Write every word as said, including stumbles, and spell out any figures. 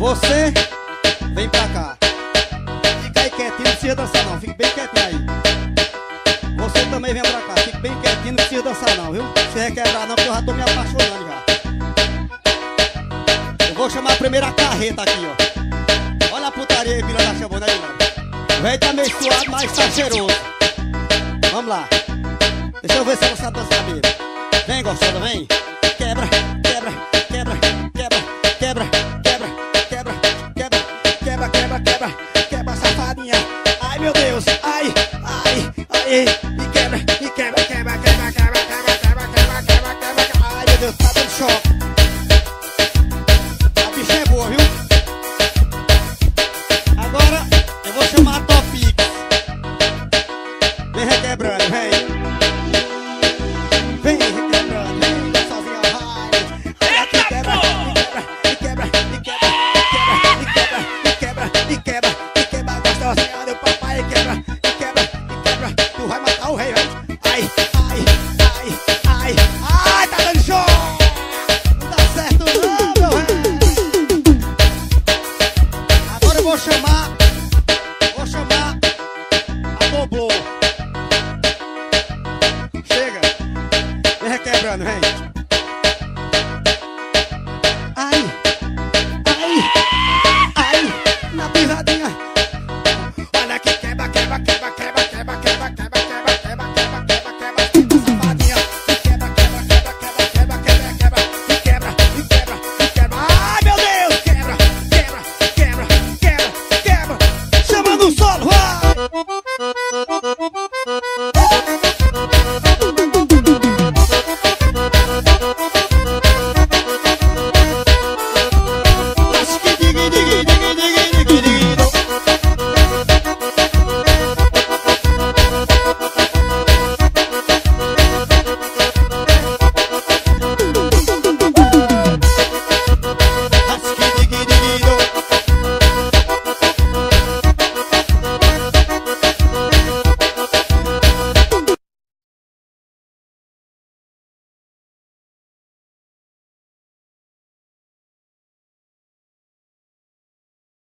Você vem pra cá. Fica aí quietinho, não precisa dançar não. Fique bem quietinho aí. Você também vem pra cá. Fique bem quietinho, não precisa dançar não, viu? Você vai quebrar não, porque eu já tô me apaixonando já. Eu vou chamar a primeira carreta aqui, ó. Olha a putaria aí, Vila da Chavona aí, mano. O velho tá meio suado, mas tá cheiroso. Vamos lá. Deixa eu ver se ela sabe dançar mesmo. Vem, gostosa, vem. Quebra, quebra, quebra, quebra, quebra.